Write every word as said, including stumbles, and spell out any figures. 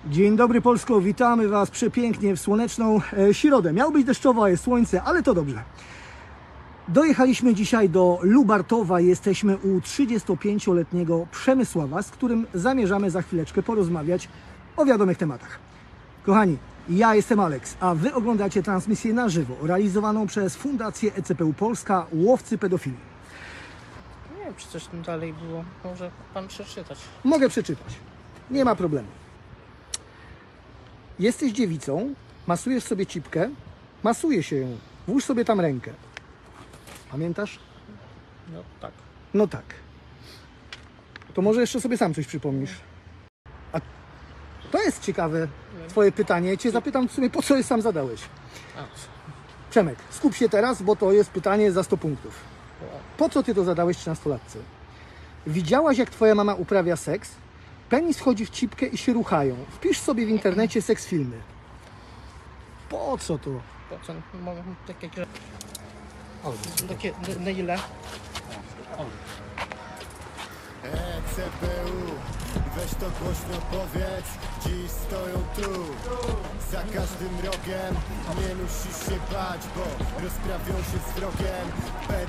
Dzień dobry Polsko, witamy Was przepięknie w słoneczną e, środę. Miało być deszczowo, a jest słońce, ale to dobrze. Dojechaliśmy dzisiaj do Lubartowa, jesteśmy u trzydziestopięcioletniego Przemysława, z którym zamierzamy za chwileczkę porozmawiać o wiadomych tematach. Kochani, ja jestem Aleks, a Wy oglądacie transmisję na żywo, realizowaną przez Fundację E C P U Polska Łowcy Pedofilii. Nie wiem, czy coś tam dalej było. Może pan przeczytać. Mogę przeczytać, nie ma problemu. Jesteś dziewicą, masujesz sobie cipkę, masuje się ją, włóż sobie tam rękę. Pamiętasz? No tak. No tak. To może jeszcze sobie sam coś przypomnisz. A to jest ciekawe Twoje pytanie. Cię zapytam w sumie, po co je sam zadałeś. A, Przemek, skup się teraz, bo to jest pytanie za sto punktów. Po co Ty to zadałeś trzynastolatce? Widziałaś, jak Twoja mama uprawia seks? Penis wchodzi w cipkę i się ruchają. Wpisz sobie w internecie seks filmy. Po co to? po co? Mogę takie... takie na, na ile? E C P U, weź to głośno powiedz, dziś stoją tu. Za każdym rogiem nie musisz się bać, bo rozprawią się z wrogiem.